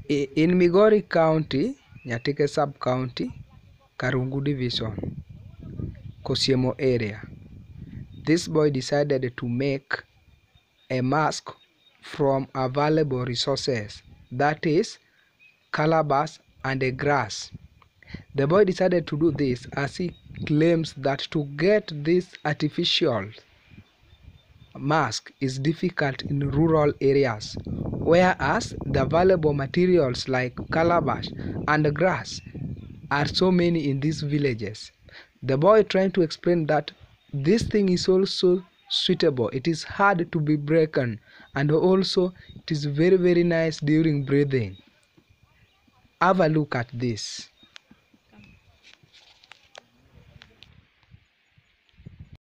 In Migori County, Nyatike Sub-County, Karungu Division, Kosiemo area, this boy decided to make a mask from available resources, that is, calabash and grass. The boy decided to do this as he claims that to get this artificial mask is difficult in rural areas, whereas the available materials like calabash and grass are so many in these villages. The boy trying to explain that this thing is also suitable, it is hard to be broken, and also it is very nice during breathing. Have a look at this.